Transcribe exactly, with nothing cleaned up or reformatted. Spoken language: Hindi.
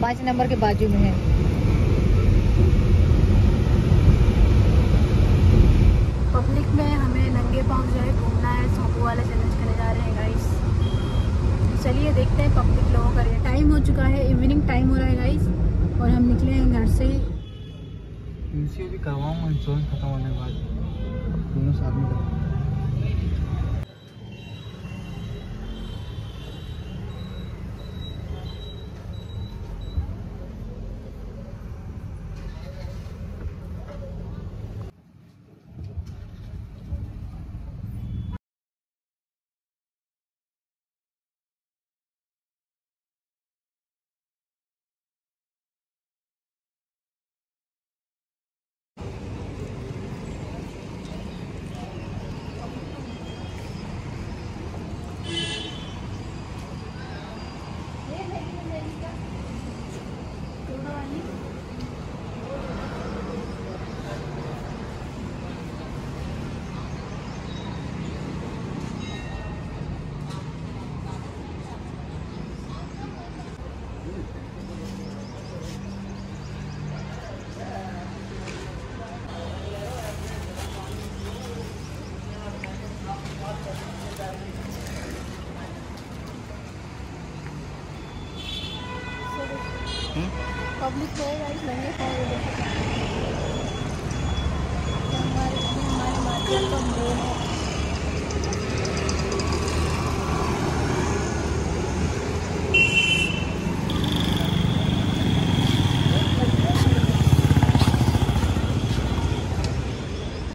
पाँच नंबर के बाजू में है। पब्लिक में हमें नंगे पाँव जो है घूमना है, सोपू वाला चैलेंज करने जा रहे हैं गाइस। चलिए देखते हैं पब्लिक लोगों का। टाइम हो चुका है, इवनिंग टाइम हो रहा है गाइस, और हम निकले हैं घर से। इनसे भी करवाऊंगा इंश्योरेंस खत्म होने के बाद, दोनों साथ में करवाऊंगा। पब्लिक है गाइस, नंगे पाँव हमारे हमारे मार्केट का मेन है।